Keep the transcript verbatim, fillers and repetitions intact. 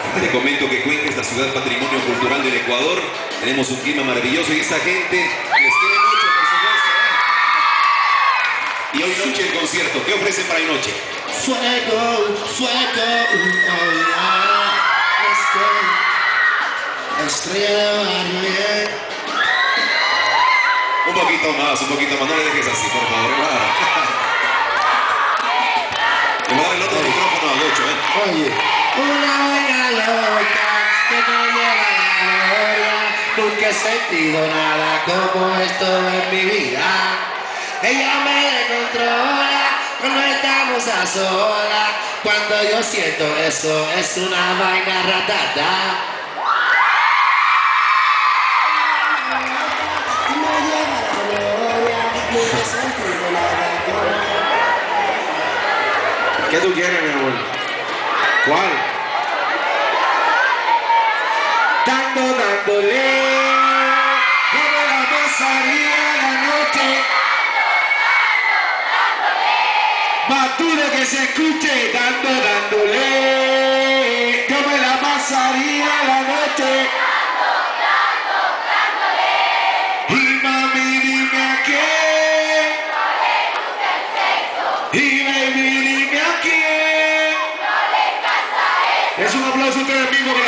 Te comento que Cuenca es la ciudad patrimonio cultural del Ecuador. Tenemos un clima maravilloso y esta gente les quiere mucho, por supuesto, ¿eh? Y hoy noche el concierto. ¿Qué ofrecen para hoy noche? Fuego, fuego, oh yeah. Estrella de barrio, yeah. Un poquito más, un poquito más. No le dejes así, por favor. Le voy a dar el otro micrófono a Gocho, ¿eh? Oye, una vaina loca que me lleva a la gloria. Nunca he sentido nada como esto en mi vida. Ella me descontrola cuando estamos a solas. Cuando yo siento eso, es una vaina ratata. Me lleva a la gloria. Nunca he sentido nada como. ¿Qué tú quieres, mi amor? ¿Cuál? Dando, dándole, no me la pasaría la noche. Más duro que se escuche, dando, dándole, yo me la pasaría la noche. Y mami, dime a quién. Y baby, dime a quién. Es un aplauso a ustedes mismos.